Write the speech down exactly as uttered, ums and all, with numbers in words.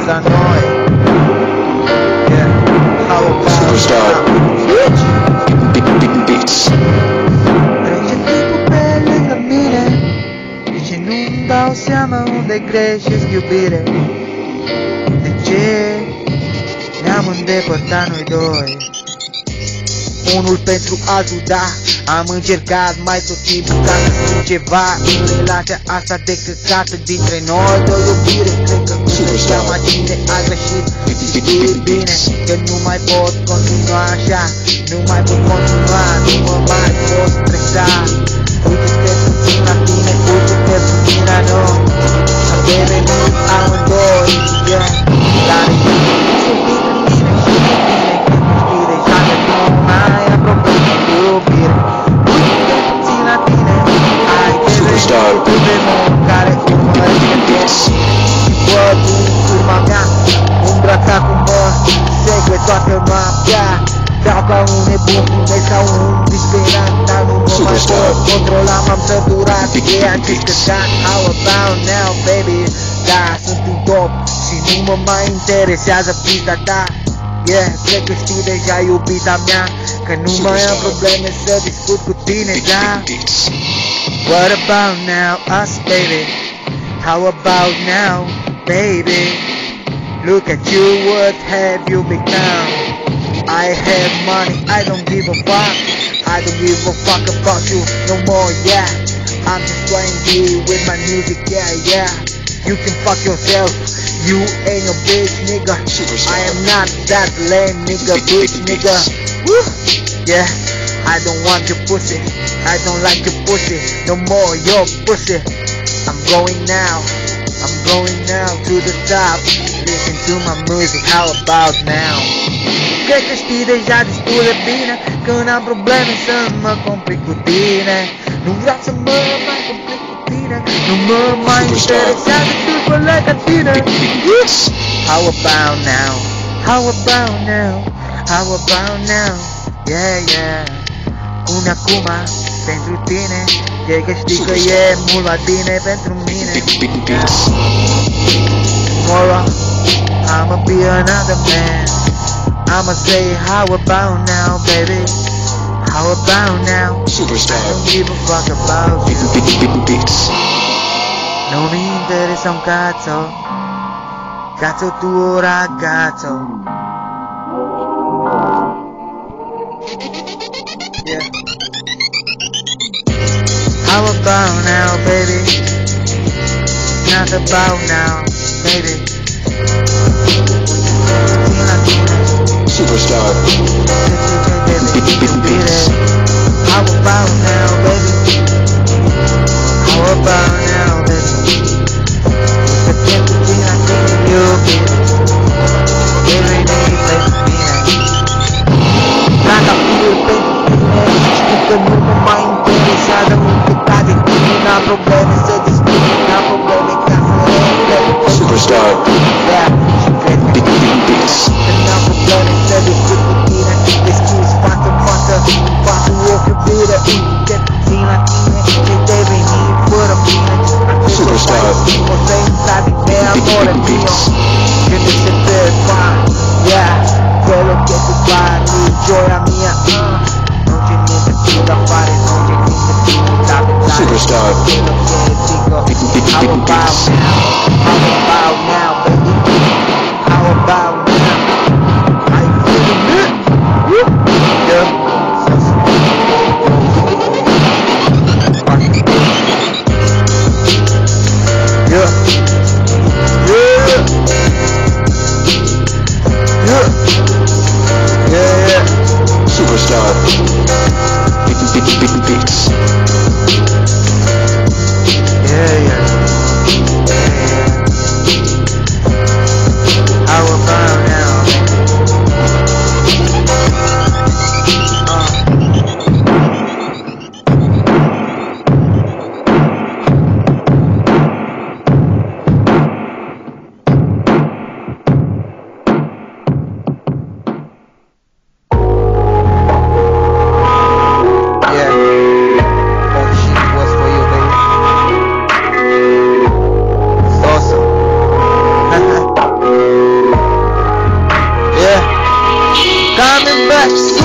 da nós. Yeah, how about Superstar. Big, big beats. Nu-mi dau seama unde greșesc, iubire. De ce ne-am îndepărtat noi doi? Unul pentru altul, da. Am încercat mai tot timpul ca să simt ceva în relația asta de căcată dintre noi doi, iubire. Cred că nu se seama cine a greșit. Știi bine că nu mai pot continua așa. Nu mai pot continua, nu mă mai pot stresa. Uite-te puțin la tine, uite-te puțin la noi. Am devenit amândoi, yeah. Dar e iubit în mine și de bine că nu știi deja că nu mai am probleme cu iubire. Uite-te puțin la tine, ai devenit un demon care urmărește și văd în urma mea umbra ta cum mă segue toată noaptea. Vreau ca un nebun primești ca un disperat, dar nu mă mai pot controla, m-am săturat de anticăcat. How about now, baby? Da, sunt un top și nu mă mai interesează pista ta. Yeah, cred că știi deja, iubita mea, că nu mai am probleme să discut cu tine, da? What about now, us, baby? How about now, baby? Look at you, what have you become? I have money, I don't give a fuck. I don't give a fuck about you no more, yeah. I'm just playing you with my music, yeah, yeah. You can fuck yourself, you ain't no bitch, nigga. I am not that lame, nigga, bitch, nigga. Woo, yeah. I don't want your pussy, I don't like your pussy no more, your pussy. I'm going now, I'm going now to the top. Listen to my music, how about now? Cred că știi deja destul de bine când am probleme să mă complic cu tine. Nu vreau să mă mai complic cu tine. Nu mă mai interesează stâlpele ca tine. How about now? How about now? How about now? Yeah, yeah. Pune acum pentru tine. E că știi că e mult mai bine pentru mine. Tomorrow I'ma be another man. I'ma say how about now, baby? How about now? Superstar. I don't give a fuck about you. Big, big beats. Non mi interessa un cazzo. Cazzo tuo ragazzo. Yeah. How about now, baby? Not about now, baby. Superstar. Big, big beats. How about now, baby? How about now, baby? The tempo between I think you every day, baby. Traga puro pensamento, escuta numa mais interessada, muito tarde, não há problema, se discute, não há problema em casa. Superstar. Yeah, Big, big beats. não há problema em se discutir, pesquisa, faça, faça, faça o outro vira, e quer sim latina, que deve ir por a minha. Superstar. Você sabe que é amor é meu, que me se perfa, yeah, pelo que tu faz, joia minha, não te nunca tira fare, não te nunca tira da Superstar. pelo que digo, Big, big, how big about beats. now, how about now, baby, how about now, how you feeling it? Woo, yeah. Yeah. Yeah. Yeah. Yeah, yeah. Superstar. Big, big, big beats. Yeah, yeah. Yeah, yeah. coming back.